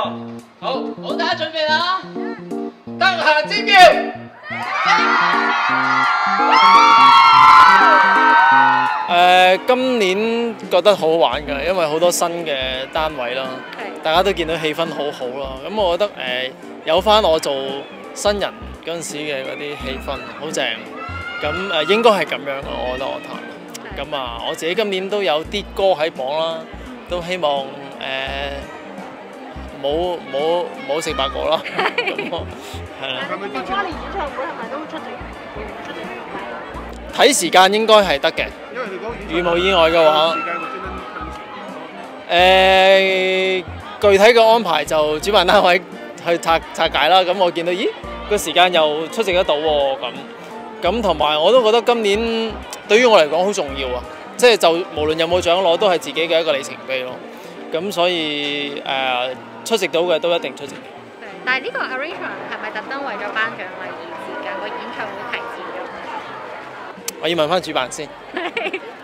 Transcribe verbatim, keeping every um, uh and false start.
好，好，大家準備啦！得閒尖叫！誒，今年覺得好好玩㗎，因為好多新嘅單位啦，大家都見到氣氛好好啦。咁我覺得誒有翻我做新人嗰陣時嘅嗰啲氣氛好正。咁誒應該係咁樣咯，我覺得樂壇。咁啊，我自己今年都有啲歌喺榜啦，都希望誒冇冇冇食白果啦。咁咯，係啦。 咁跨年演唱會係咪都出席？會出席？ 睇時間應該係得嘅。 因為佢講如無意外嘅話， 時間會專登褪誒具體嘅安排就主辦單位去拆拆解啦。咁我見到咦個時間又出席得到喎咁。咁同埋我都覺得今年對於我嚟講好重要啊！即係就無論有冇獎攞，都係自己嘅一個里程碑咯。咁所以誒、呃、出席到嘅都一定出席。 但係呢個 arrangement 係咪特登為咗頒獎禮而時間個演唱會提前咗？ 我要問翻主辦先。